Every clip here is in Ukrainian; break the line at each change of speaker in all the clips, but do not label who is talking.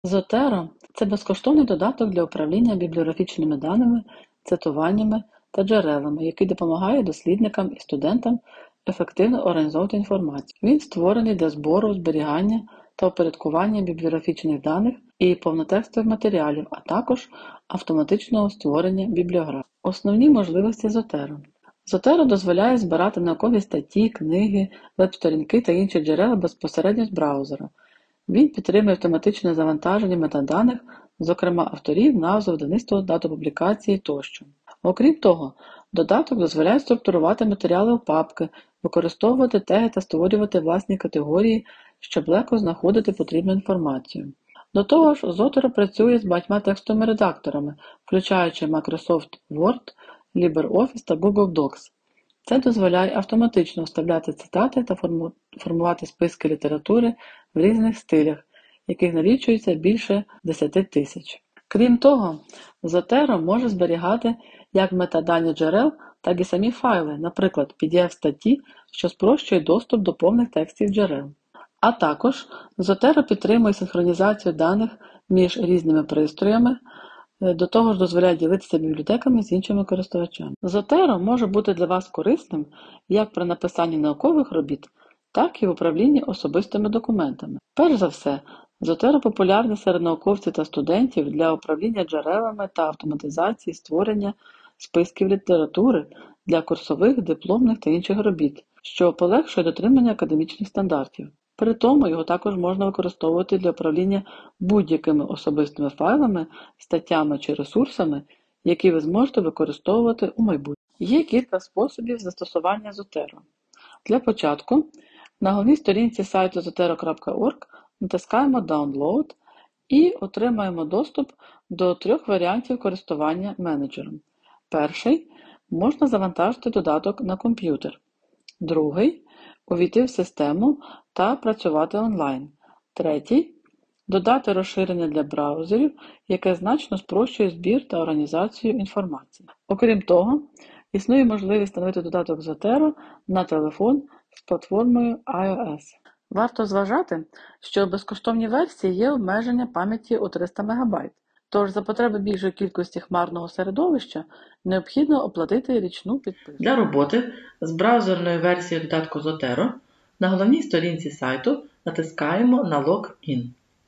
Zotero – це безкоштовний додаток для управління бібліографічними даними, цитуваннями та джерелами, який допомагає дослідникам і студентам ефективно організовувати інформацію. Він створений для збору, зберігання та упорядкування бібліографічних даних і повнотекстових матеріалів, а також автоматичного створення бібліографій. Основні можливості Zotero. Zotero дозволяє збирати наукові статті, книги, веб-сторінки та інші джерела безпосередньо з браузера. Він підтримує автоматичне завантаження метаданих, зокрема авторів, назв, видавництво, дату публікації тощо. Окрім того, додаток дозволяє структурувати матеріали у папки, використовувати теги та створювати власні категорії, щоб легко знаходити потрібну інформацію. До того ж, Zotero працює з багатьма текстовими редакторами, включаючи Microsoft Word, LibreOffice та Google Docs. Це дозволяє автоматично вставляти цитати та формувати списки літератури в різних стилях, яких налічується більше 10 тисяч. Крім того, Zotero може зберігати як метадані джерел, так і самі файли, наприклад, PDF-статті, що спрощує доступ до повних текстів джерел. А також Zotero підтримує синхронізацію даних між різними пристроями, до того ж дозволяє ділитися бібліотеками з іншими користувачами. Zotero може бути для вас корисним як при написанні наукових робіт, так і в управлінні особистими документами. Перш за все, Zotero популярний серед науковців та студентів для управління джерелами та автоматизації створення списків літератури для курсових, дипломних та інших робіт, що полегшує дотримання академічних стандартів. При тому його також можна використовувати для управління будь-якими особистими файлами, статтями чи ресурсами, які ви зможете використовувати у майбутньому. Є кілька способів застосування Zotero. Для початку на головній сторінці сайту zotero.org натискаємо Download і отримаємо доступ до 3 варіантів користування менеджером. Перший – можна завантажити додаток на комп'ютер. Другий – увійти в систему та працювати онлайн. Третій – додати розширення для браузерів, яке значно спрощує збір та організацію інформації. Окрім того, існує можливість встановити додаток Zotero на телефон з платформою iOS. Варто зважати, що в безкоштовній версії є обмеження пам'яті у 300 МБ, тож за потреби більшої кількості хмарного середовища необхідно оплатити річну підписку. Для роботи з браузерною версією додатку Zotero на головній сторінці сайту натискаємо на Login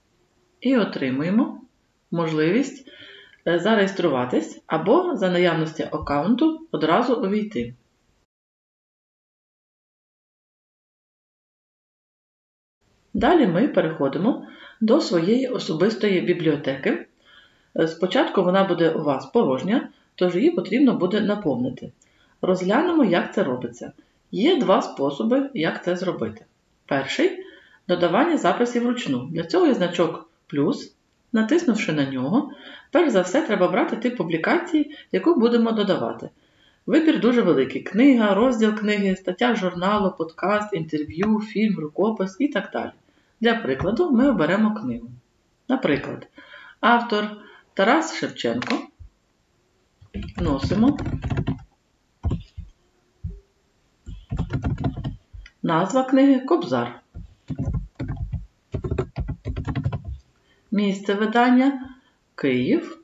і отримуємо можливість зареєструватись або за наявності аккаунту одразу увійти. Далі ми переходимо до своєї особистої бібліотеки. Спочатку вона буде у вас порожня, тож її потрібно буде наповнити. Розглянемо, як це робиться. Є 2 способи, як це зробити. Перший – додавання записів вручну. Для цього є значок «плюс». Натиснувши на нього, перш за все треба брати тип публікації, яку будемо додавати. Вибір дуже великий – книга, розділ книги, стаття журналу, подкаст, інтерв'ю, фільм, рукопис і так далі. Для прикладу ми оберемо книгу. Наприклад, автор Тарас Шевченко. Вносимо. Назва книги Кобзар. Місце видання Київ.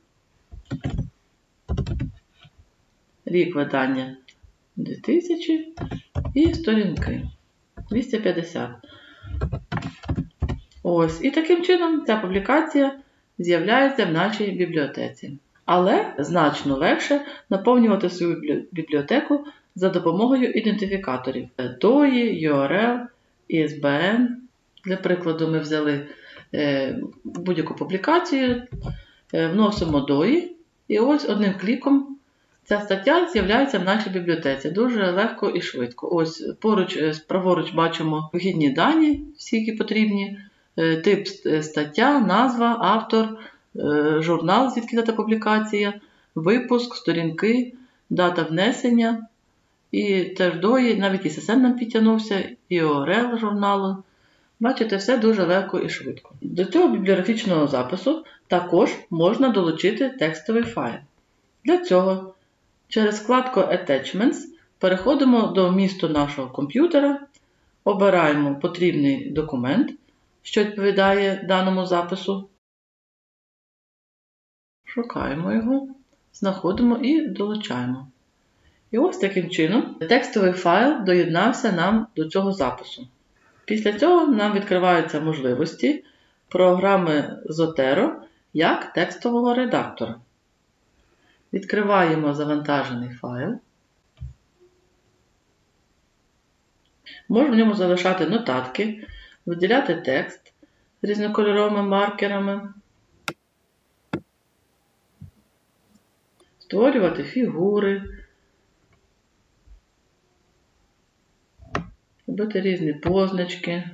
Рік видання 2000 і сторінки 250. Ось, і таким чином ця публікація з'являється в нашій бібліотеці. Але значно легше наповнювати свою бібліотеку за допомогою ідентифікаторів DOI, URL, ISBN. Для прикладу ми взяли будь-яку публікацію, вносимо DOI, і ось одним кліком ця стаття з'являється в нашій бібліотеці. Дуже легко і швидко. Ось праворуч бачимо вхідні дані, всі, які потрібні, тип стаття, назва, автор, журнал, звідки дата публікація, випуск, сторінки, дата внесення, і теж DOI, навіть SSN нам підтягнувся, і URL журналу. Бачите, все дуже легко і швидко. До цього бібліографічного запису також можна долучити текстовий файл. Для цього через вкладку Attachments переходимо до вмісту нашого комп'ютера, обираємо потрібний документ, що відповідає даному запису. шукаємо його, знаходимо і долучаємо. І ось таким чином текстовий файл доєднався нам до цього запису. Після цього нам відкриваються можливості програми Zotero як текстового редактора. Відкриваємо завантажений файл. Можемо в ньому залишати нотатки, виділяти текст різнокольоровими маркерами, створювати фігури, робити різні позначки,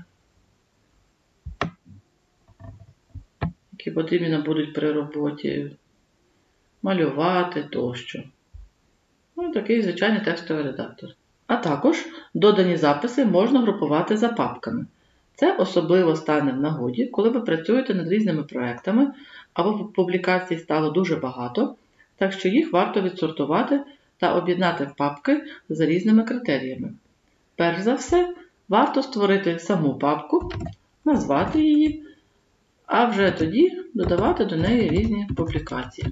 які потрібні нам будуть при роботі, малювати тощо. Ну, такий звичайний текстовий редактор. А також додані записи можна групувати за папками. Це особливо стане в нагоді, коли ви працюєте над різними проектами, або публікацій стало дуже багато, так що їх варто відсортувати та об'єднати в папки за різними критеріями. Перш за все, варто створити саму папку, назвати її, а вже тоді додавати до неї різні публікації.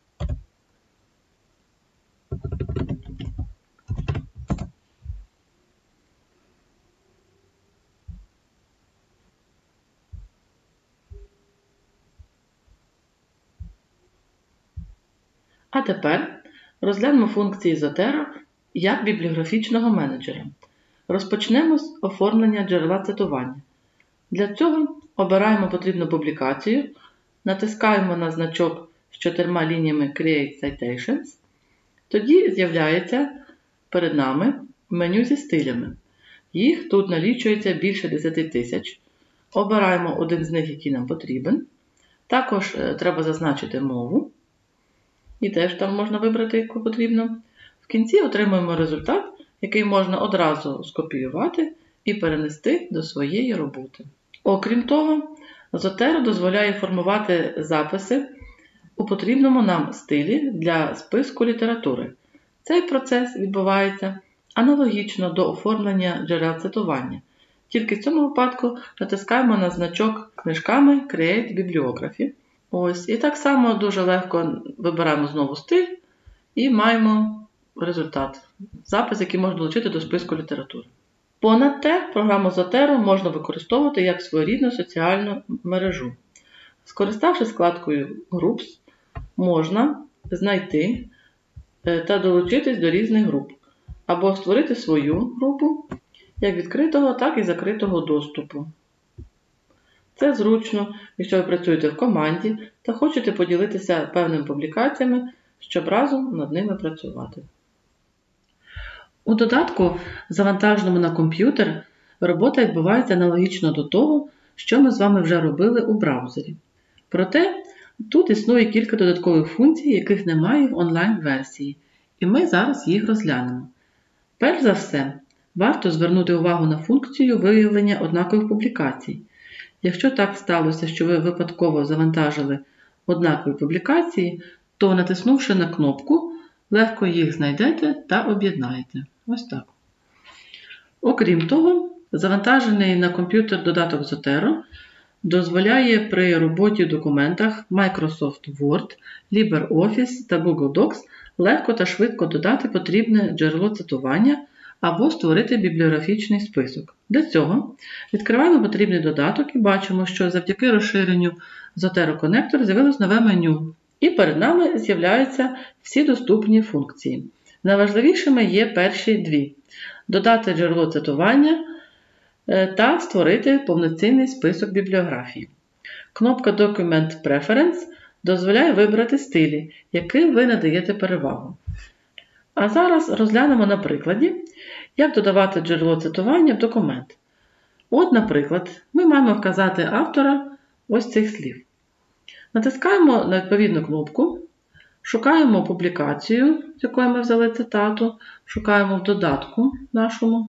А тепер розглянемо функції Zotero як бібліографічного менеджера. Розпочнемо з оформлення джерела цитування. Для цього обираємо потрібну публікацію, натискаємо на значок з 4 лініями Create Citations. Тоді з'являється перед нами меню зі стилями. Їх тут налічується більше 10 тисяч. Обираємо один з них, який нам потрібен. Також треба зазначити мову. І теж там можна вибрати, яку потрібно. В кінці отримуємо результат, який можна одразу скопіювати і перенести до своєї роботи. Окрім того, Zotero дозволяє формувати записи у потрібному нам стилі для списку літератури. Цей процес відбувається аналогічно до оформлення джерел цитування. Тільки в цьому випадку натискаємо на значок книжками Create Bibliography. Ось, і так само дуже легко вибираємо знову стиль і маємо результат. Запис, який можна долучити до списку літератури. Понад те, програму Zotero можна використовувати як своєрідну соціальну мережу. Скориставшись вкладкою Groups, можна знайти та долучитись до різних груп, або створити свою групу, як відкритого, так і закритого доступу. Це зручно, якщо ви працюєте в команді та хочете поділитися певними публікаціями, щоб разом над ними працювати. У додатку, завантаженому на комп'ютер, робота відбувається аналогічно до того, що ми з вами вже робили у браузері. Проте, тут існує кілька додаткових функцій, яких немає в онлайн-версії, і ми зараз їх розглянемо. Перш за все, варто звернути увагу на функцію виявлення однакових публікацій. Якщо так сталося, що ви випадково завантажили однакові публікації, то натиснувши на кнопку, легко їх знайдете та об'єднаєте. Ось так. Окрім того, завантажений на комп'ютер додаток Zotero дозволяє при роботі в документах Microsoft Word, LibreOffice та Google Docs легко та швидко додати потрібне джерело цитування або створити бібліографічний список. Для цього відкриваємо потрібний додаток і бачимо, що завдяки розширенню Zotero Connector з'явилось нове меню. І перед нами з'являються всі доступні функції. Найважливішими є перші дві – додати джерело цитування та створити повноцінний список бібліографії. Кнопка Document Preference дозволяє вибрати стилі, яким ви надаєте перевагу. А зараз розглянемо на прикладі, як додавати джерело цитування в документ. От, наприклад, ми маємо вказати автора ось цих слів. Натискаємо на відповідну кнопку, шукаємо публікацію, з якої ми взяли цитату, шукаємо в додатку нашому.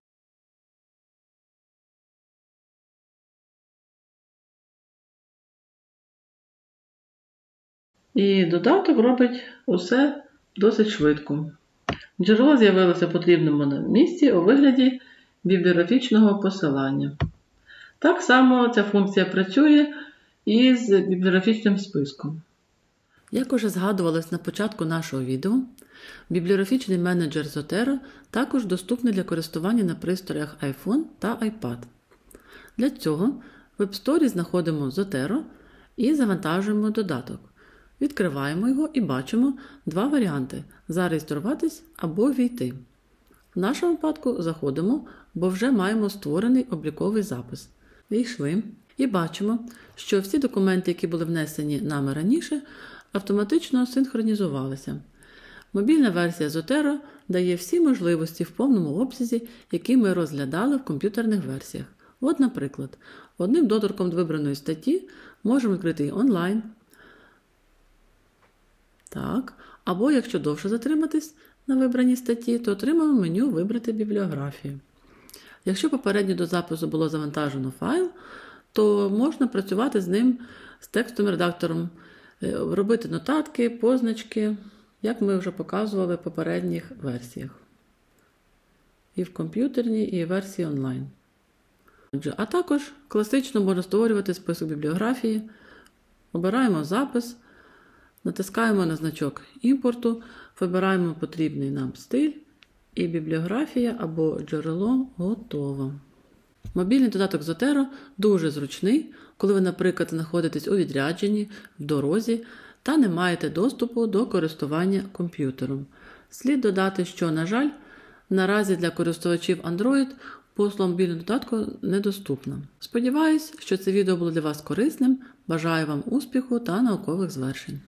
І додаток робить усе досить швидко. Джерело з'явилося в потрібному нам місці у вигляді бібліографічного посилання. Так само ця функція працює і з бібліографічним списком. Як уже згадувалось на початку нашого відео, бібліографічний менеджер Zotero також доступний для користування на пристроях iPhone та iPad. Для цього в App Store знаходимо Zotero і завантажуємо додаток. Відкриваємо його і бачимо два варіанти – зареєструватись або ввійти. В нашому випадку заходимо, бо вже маємо створений обліковий запис. Війшли і бачимо, що всі документи, які були внесені нами раніше, автоматично синхронізувалися. Мобільна версія Zotero дає всі можливості в повному обсязі, які ми розглядали в комп'ютерних версіях. От, наприклад, одним доторком до вибраної статті можемо відкрити її онлайн. Так. Або, якщо довше затриматись на вибраній статті, то отримаємо меню «Вибрати бібліографію». Якщо попередньо до запису було завантажено файл, то можна працювати з ним з текстовим редактором, робити нотатки, позначки, як ми вже показували в попередніх версіях. І в комп'ютерній, і в версії онлайн. А також класично можна створювати список бібліографії, обираємо запис, натискаємо на значок імпорту, вибираємо потрібний нам стиль і бібліографія або джерело готово. Мобільний додаток Zotero дуже зручний, коли ви, наприклад, знаходитесь у відрядженні, в дорозі та не маєте доступу до користування комп'ютером. Слід додати, що, на жаль, наразі для користувачів Android послуга мобільного додатку недоступна. Сподіваюсь, що це відео було для вас корисним. Бажаю вам успіху та наукових звершень.